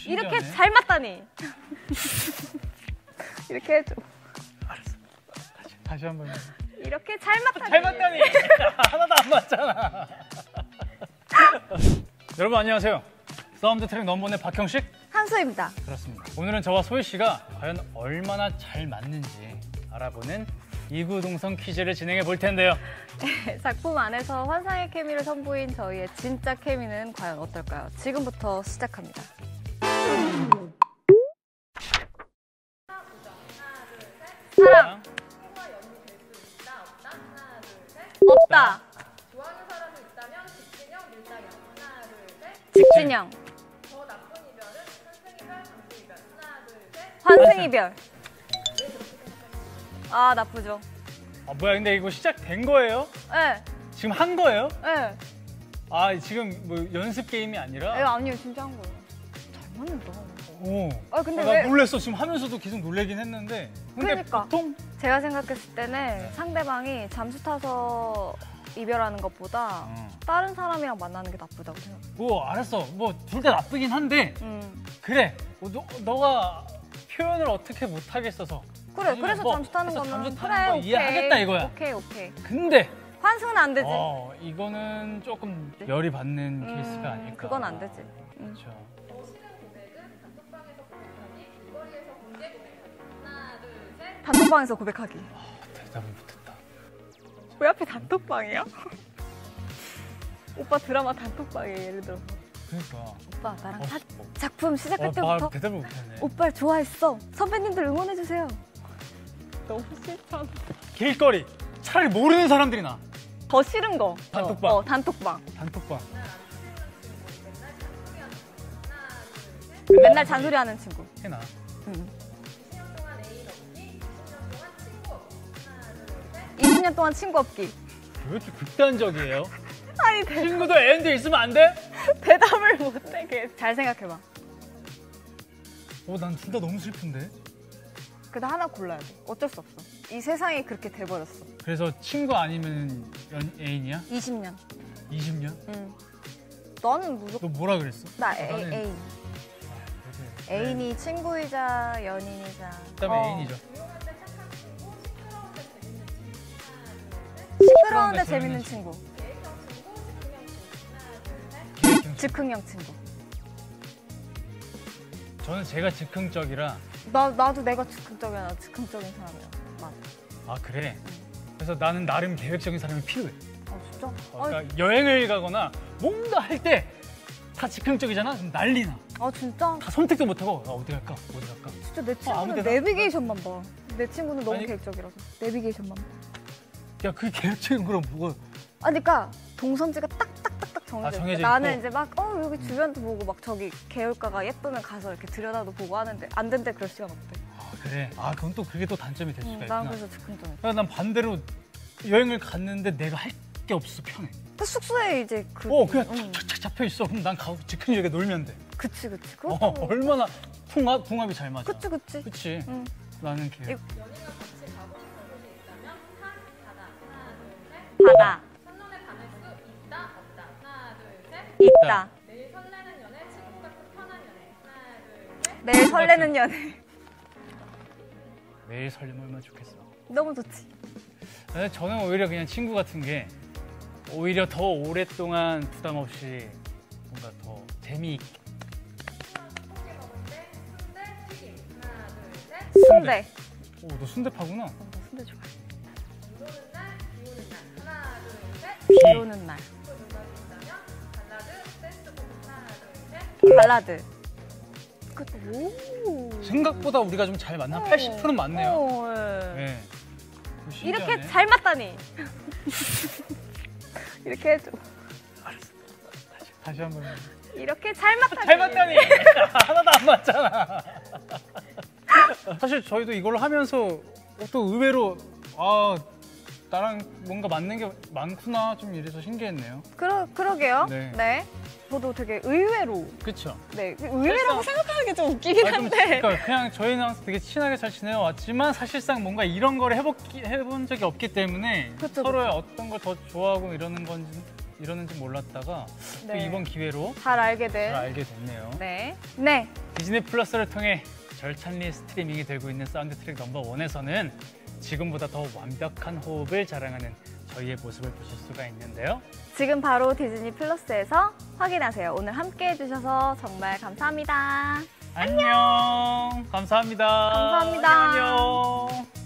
이렇게 잘 맞다니. 이렇게 해줘. 알았어. 다시 한 번. 이렇게 잘 맞다니. 잘 맞다니. 하나도 안 맞잖아. 여러분 안녕하세요. 사운드 트랙 넘버원의 박형식, 한소희입니다. 그렇습니다. 오늘은 저와 소희 씨가 과연 얼마나 잘 맞는지 알아보는 이구동성 퀴즈를 진행해 볼 텐데요. 작품 안에서 환상의 케미를 선보인 저희의 진짜 케미는 과연 어떨까요? 지금부터 시작합니다. 사랑. 없다. 좋아하는 사람이 있다면 직진형, 밀당형. 하나, 둘, 셋. 직진형. 더 나쁜 이별은 환승이별, 강제이별. 하나, 둘, 셋. 환승이별. 아, 나쁘죠. 아 뭐야, 근데 이거 시작된 거예요? 네. 지금 한 거예요? 네. 아 지금 뭐 연습 게임이 아니라? 아니요, 진짜 한 거예요. 잘 맞는다. 오. 아, 근데 나 왜? 놀랬어. 지금 하면서도 계속 놀래긴 했는데. 근데 그러니까. 보통 제가 생각했을 때는 상대방이 잠수 타서 이별하는 것보다 다른 사람이랑 만나는 게 나쁘다고 생각해. 뭐 알았어. 뭐 둘 다 나쁘긴 한데 그래. 너가 표현을 어떻게 못 하겠어서. 그래, 그래서 뭐, 잠수 타는 그래서 거는 잠수 타는 거 오케이. 이해하겠다 이거야. 오케이. 근데 환승은 안 되지. 이거는 조금 열이 받는 케이스가 아닐까. 그건 안 되지. 그렇죠. 더 싫은 고백은 단톡방에서 고백하기, 길거리에서 공개 고백하기. 하나, 둘, 셋. 단톡방에서 고백하기. 대답을 못했다. 왜 하필 단톡방이야? 오빠 드라마 단톡방에 예를 들어서. 그러니까. 오빠 나랑 어, 작품 시작할 때부터 대답을 못했네. 오빠를 좋아했어. 선배님들 응원해주세요. 너무 싫잖아. 길거리. 차라리 모르는 사람들이 나. 더 싫은 거. 단톡방. 단톡방. 단톡방. 맨날 잔소리하는 친구. 해나. 20년 동안 애인 없기, 20년 동안 친구 없기. 하나, 둘, 셋. 20년 동안 친구 없기. 왜 이렇게 극단적이에요? 아니 친구도 애인데 있으면 안 돼? 대답을 못해. 잘 생각해봐. 난 둘 다 너무 슬픈데? 그래도 하나 골라야 돼. 어쩔 수 없어. 이 세상이 그렇게 돼버렸어. 그래서 친구 아니면 애인이야? 20년. 20년? 응. 너는 무조건. 너 뭐라 그랬어? 나 나는- 애인. 그래. 애인이 친구이자 연인이자. 그다음에 애인이죠. 조용한데 착한 친구, 시끄러운데 재밌는 친구. 하나, 둘, 셋. 시끄러운데 재밌는 친구. 계획형 친구, 즉흥형 친구. 하나, 둘, 셋. 즉흥형 친구. 저는 제가 즉흥적이라. 나도 내가 즉흥적이야. 나 즉흥적인 사람이야. 맞아. 아 그래? 그래서 나는 나름 계획적인 사람이 필요해. 아 진짜? 그러니까 여행을 가거나 뭔가 할 때 다 즉흥적이잖아? 그럼 난리 나. 아 진짜? 다 선택도 못하고 어디 갈까? 어디 갈까? 진짜 내 친구는 아무 데나. 내비게이션만 봐. 내 친구는 너무 아니, 계획적이라서 내비게이션만 봐. 야 그게 계획적인 거랑 뭐가. 그러니까 동선지가 딱딱딱딱 정해져 정해져 있어. 나는 있고? 이제 막 여기 주변도 보고 막 저기 개울가가 예쁘면 가서 이렇게 들여다도 보고 하는데 안 된대. 그럴 시간 없대. 아 그래? 아 그건 또 그게 또 단점이 될 수가 있구나. 난 그래서 즉흥적이야. 난 반대로 여행을 갔는데 내가 할 게 없어. 편해. 그 숙소에 이제 그냥 착착 잡혀 있어. 그럼 난 가고 즉흥적이게 놀면 돼. 그치. 그것도 얼마나 궁합이 잘 맞아. 그치. 그치. 응. 나는 계획. 연인과 같이 가고 싶은 곳이 있다면 산, 바다. 하나, 둘, 셋. 바다. 첫눈에 반할 수 있다, 없다. 하나, 둘, 셋. 있다. 매일 설레는 연애, 친구 같은 편한 연애. 하나, 둘, 셋. 매일 설레는 연애. 매일 설레면 얼마나 좋겠어. 너무 좋지. 근데 저는 오히려 그냥 친구 같은 게 오히려 더 오랫동안 부담 없이 뭔가 더 재미있게. 통계 먹을 때 순대, 튀김. 하나, 둘, 셋. 순대. 너 순대파구나. 나 순대 좋아해. 비 오는 날, 비 오는 날. 하나, 둘, 셋. 비 오는 날. 또 음악이 있다면 발라드, 댄스곡. 하나, 둘, 셋. 발라드. 오. 생각보다 우리가 좀 잘 맞나? 80%는 맞네요. 예. 네. 이렇게 잘 맞다니. 이렇게 해줘. 알았어. 다시 한 번. 이렇게 잘 맞다니. 잘 맞다니. 하나도 안 맞잖아. 사실 저희도 이걸 하면서 또 의외로 나랑 뭔가 맞는 게 많구나 좀 이래서 신기했네요. 그러게요. 네. 네. 저도 되게 의외로. 그렇죠? 네. 의외라고 생각하는 게 좀 웃기긴 한데. 그러니까 그냥 저희는 항상 되게 친하게 잘 지내왔지만 사실상 뭔가 이런 걸 해본 적이 없기 때문에 그쵸, 서로의 어떤 걸 더 좋아하고 이러는지 몰랐다가 또 네. 이번 기회로 잘 알게 잘 된. 알게 됐네요. 네. 네. 디즈니 플러스를 통해 절찬리 스트리밍이 되고 있는 사운드 트랙 넘버 1에서는 지금보다 더 완벽한 호흡을 자랑하는 저희의 모습을 보실 수가 있는데요. 지금 바로 디즈니 플러스에서 확인하세요. 오늘 함께 해주셔서 정말 감사합니다. 안녕. 감사합니다. 감사합니다. 안녕.